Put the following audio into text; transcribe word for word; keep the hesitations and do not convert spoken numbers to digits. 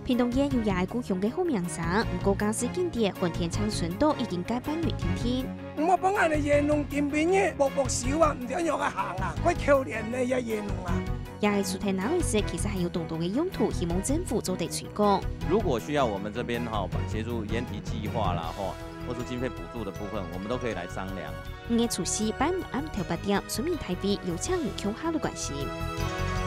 屏东县有也故乡的好名声，不过江西景点混田长春岛已经改版为天天。 我本来的沿路见面嘅薄薄少啊，唔知樣嘅行啊，quite可憐嘅一沿路啊。 也係出台南位時，其實還有更多嘅用途，希望政府做地推廣。 如果需要我們這邊哈協助研提計劃啦，哈，或是經費補助的部分，我們都可以來商量。 五月除夕，拜五暗頭八點，村民台北有請你共下的關係。